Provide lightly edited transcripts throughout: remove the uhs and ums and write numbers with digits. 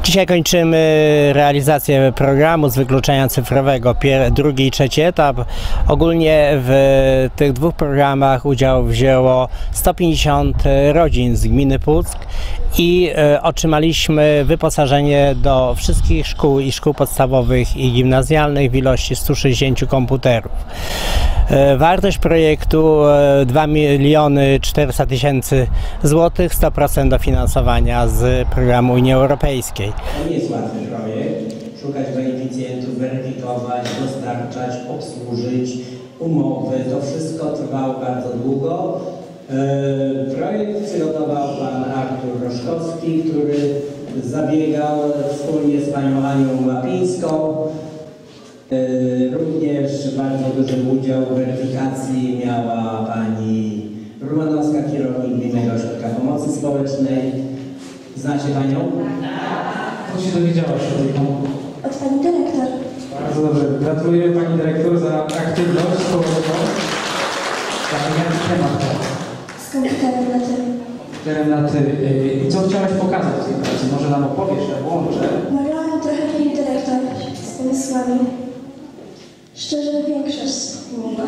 Dzisiaj kończymy realizację programu z wykluczenia cyfrowego, drugi i trzeci etap. Ogólnie w tych dwóch programach udział wzięło 150 rodzin z gminy Puck i otrzymaliśmy wyposażenie do wszystkich szkół i szkół podstawowych i gimnazjalnych w ilości 160 komputerów. Wartość projektu 2 400 000 złotych, 100% dofinansowania z programu Unii Europejskiej. To nie jest łatwy projekt. Szukać beneficjentów, weryfikować, dostarczać, obsłużyć, umowy. To wszystko trwało bardzo długo. Projekt przygotował pan Artur Roszkowski, który zabiegał wspólnie z panią Anią Łapińską. Również bardzo duży udział w weryfikacji miała pani Romanowska, kierownik Gminnego Ośrodka Pomocy Społecznej. Znacie panią? Co się dowiedziałaś o tej pomocy? Od pani dyrektor. Bardzo dobrze. Gratuluję pani dyrektor za aktywność społeczną. Jaki temat? Z komputerem na tym. Komputerem na ty. I co chciałaś pokazać w tej pracy? Może nam opowiesz, ja włączę. Malowałam trochę pani dyrektor z pomysłami. Szczerze, większość pomogła.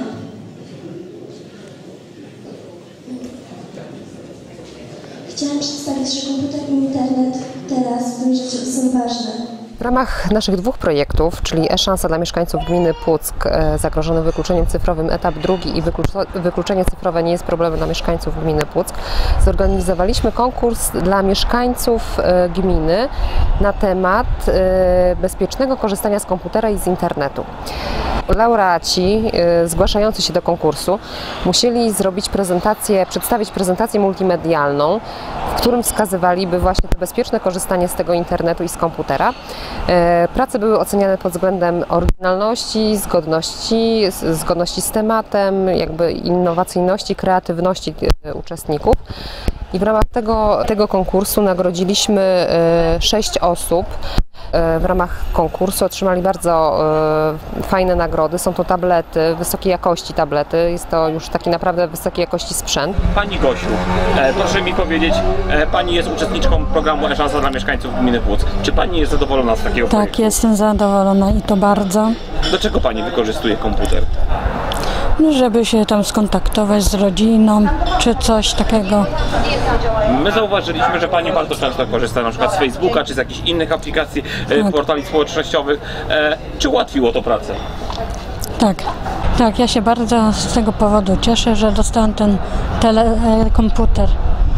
Chciałam przedstawić, że komputer i internet teraz w tym życiu są ważne. W ramach naszych dwóch projektów, czyli e-szansa dla mieszkańców gminy Puck zagrożonych wykluczeniem cyfrowym etap drugi i wykluczenie cyfrowe nie jest problemem dla mieszkańców gminy Puck, zorganizowaliśmy konkurs dla mieszkańców gminy na temat bezpiecznego korzystania z komputera i z internetu. Laureaci zgłaszający się do konkursu musieli przedstawić prezentację multimedialną, w którym wskazywaliby właśnie to bezpieczne korzystanie z tego internetu i z komputera. Prace były oceniane pod względem oryginalności, zgodności z tematem, jakby innowacyjności, kreatywności uczestników. I w ramach tego konkursu nagrodziliśmy 6 osób. W ramach konkursu otrzymali bardzo fajne nagrody. Są to tablety, wysokiej jakości tablety. Jest to już taki naprawdę wysokiej jakości sprzęt. Pani Gosiu, proszę mi powiedzieć, Pani jest uczestniczką programu e-szansa dla mieszkańców gminy Puck. Czy Pani jest zadowolona z takiego projektu? Tak, jestem zadowolona i to bardzo. Do czego Pani wykorzystuje komputer? No, żeby się tam skontaktować z rodziną, czy coś takiego. My zauważyliśmy, że Pani bardzo często korzysta na przykład z Facebooka, czy z jakichś innych aplikacji, portali społecznościowych. Czy ułatwiło to pracę? Tak, ja się bardzo z tego powodu cieszę, że dostałem ten komputer.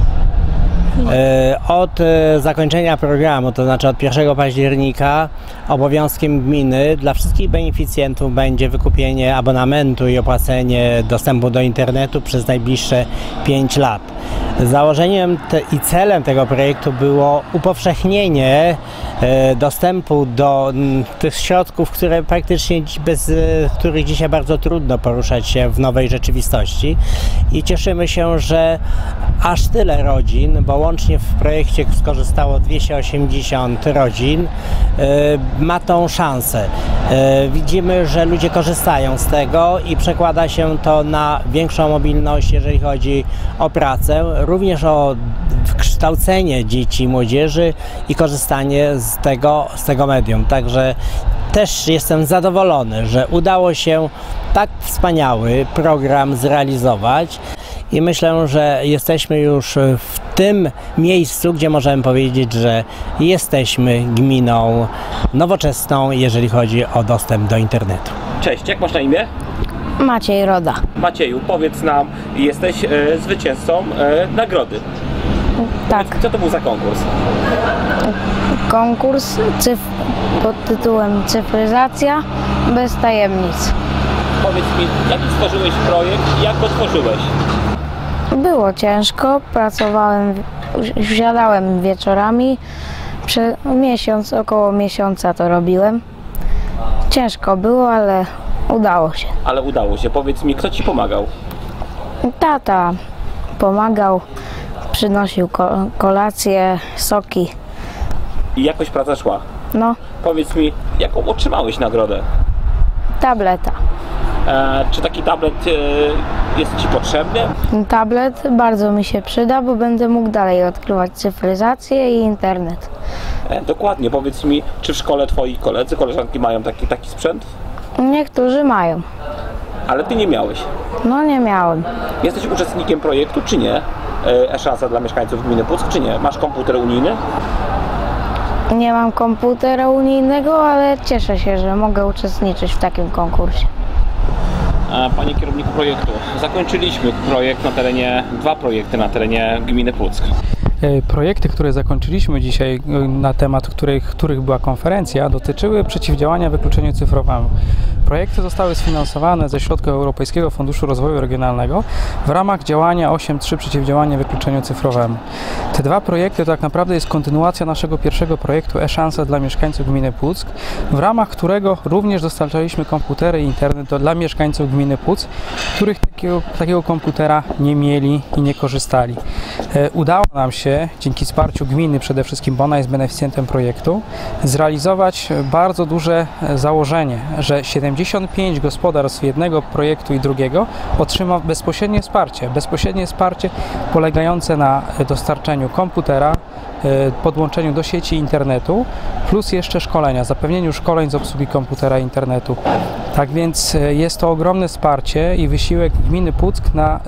Od zakończenia programu, to znaczy od 1 października, obowiązkiem gminy dla wszystkich beneficjentów będzie wykupienie abonamentu i opłacenie dostępu do internetu przez najbliższe 5 lat. Założeniem i celem tego projektu było upowszechnienie dostępu do tych środków, które praktycznie bez których dzisiaj bardzo trudno poruszać się w nowej rzeczywistości. I cieszymy się, że aż tyle rodzin, bo łącznie w projekcie skorzystało 280 rodzin, ma tą szansę. Widzimy, że ludzie korzystają z tego i przekłada się to na większą mobilność, jeżeli chodzi o pracę, również o kształcenie dzieci i młodzieży i korzystanie z tego medium. Także też jestem zadowolony, że udało się tak wspaniały program zrealizować i myślę, że jesteśmy już w tym miejscu, gdzie możemy powiedzieć, że jesteśmy gminą nowoczesną, jeżeli chodzi o dostęp do internetu. Cześć, jak masz na imię? Maciej Roda. Macieju, powiedz nam, jesteś zwycięzcą nagrody. Tak. Co to był za konkurs? Konkurs pod tytułem Cyfryzacja bez tajemnic. Powiedz mi, jaki stworzyłeś projekt i jak go tworzyłeś? Było ciężko, wsiadałem wieczorami, około miesiąca to robiłem. Ciężko było, ale udało się. Ale udało się. Powiedz mi, kto Ci pomagał? Tata pomagał, przynosił kolację, soki. I jakoś praca szła? No. Powiedz mi, jaką otrzymałeś nagrodę? Tableta. Czy taki tablet jest Ci potrzebny? Tablet bardzo mi się przyda, bo będę mógł dalej odkrywać cyfryzację i internet. Dokładnie, powiedz mi, czy w szkole twoi koledzy, koleżanki mają taki sprzęt? Niektórzy mają. Ale ty nie miałeś. No nie miałem. Jesteś uczestnikiem projektu, czy nie? E-szansa dla mieszkańców gminy Puck, czy nie? Masz komputer unijny? Nie mam komputera unijnego, ale cieszę się, że mogę uczestniczyć w takim konkursie. Panie kierowniku projektu, zakończyliśmy dwa projekty na terenie gminy Puck. Projekty, które zakończyliśmy dzisiaj, na temat których była konferencja, dotyczyły przeciwdziałania wykluczeniu cyfrowemu. Projekty zostały sfinansowane ze środków Europejskiego Funduszu Rozwoju Regionalnego w ramach działania 8.3 przeciwdziałania wykluczeniu cyfrowemu. Te dwa projekty to tak naprawdę jest kontynuacja naszego pierwszego projektu e-szansa dla mieszkańców gminy Puck, w ramach którego również dostarczaliśmy komputery i internet dla mieszkańców gminy Puck, których takiego komputera nie mieli i nie korzystali. Udało nam się, dzięki wsparciu gminy przede wszystkim, bo ona jest beneficjentem projektu, zrealizować bardzo duże założenie, że 75 gospodarstw jednego projektu i drugiego otrzyma bezpośrednie wsparcie polegające na dostarczeniu komputera, podłączeniu do sieci internetu, plus jeszcze szkolenia, zapewnieniu szkoleń z obsługi komputera i internetu. Tak więc jest to ogromne wsparcie i wysiłek gminy Puck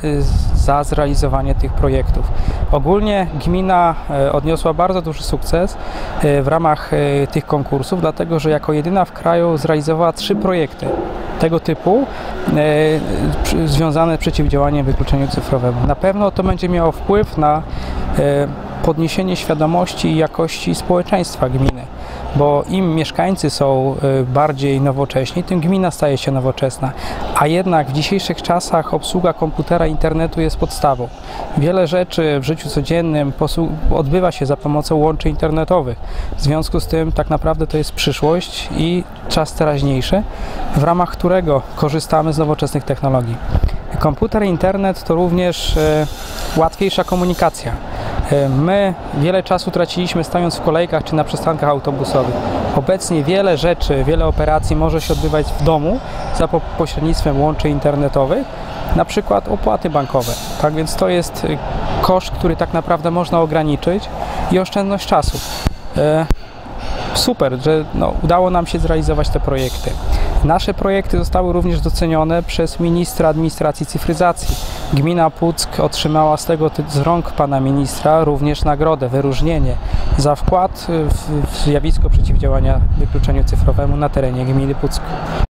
za zrealizowanie tych projektów. Ogólnie gmina odniosła bardzo duży sukces w ramach tych konkursów, dlatego że jako jedyna w kraju zrealizowała 3 projekty tego typu związane z przeciwdziałaniem wykluczeniu cyfrowemu. Na pewno to będzie miało wpływ na podniesienie świadomości i jakości społeczeństwa gminy, bo im mieszkańcy są bardziej nowocześni, tym gmina staje się nowoczesna, a jednak w dzisiejszych czasach obsługa komputera i internetu jest podstawą. Wiele rzeczy w życiu codziennym odbywa się za pomocą łączy internetowych, w związku z tym tak naprawdę to jest przyszłość i czas teraźniejszy, w ramach którego korzystamy z nowoczesnych technologii. Komputer i internet to również łatwiejsza komunikacja. My wiele czasu traciliśmy stojąc w kolejkach czy na przystankach autobusowych. Obecnie wiele rzeczy, wiele operacji może się odbywać w domu za pośrednictwem łączy internetowych, na przykład opłaty bankowe. Tak więc to jest koszt, który tak naprawdę można ograniczyć i oszczędność czasu. Super, że udało nam się zrealizować te projekty. Nasze projekty zostały również docenione przez ministra administracji i cyfryzacji. Gmina Puck otrzymała z rąk pana ministra również nagrodę, wyróżnienie za wkład w zjawisko przeciwdziałania wykluczeniu cyfrowemu na terenie gminy Puck.